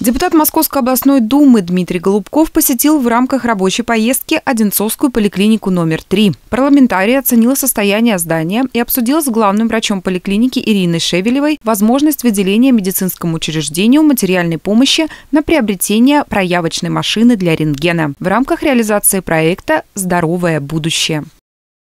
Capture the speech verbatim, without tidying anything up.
Депутат Московской областной думы Дмитрий Голубков посетил в рамках рабочей поездки Одинцовскую поликлинику номер три. Парламентарий оценил состояние здания и обсудил с главным врачом поликлиники Ириной Шевелевой возможность выделения медицинскому учреждению материальной помощи на приобретение проявочной машины для рентгена в рамках реализации проекта «Здоровое будущее».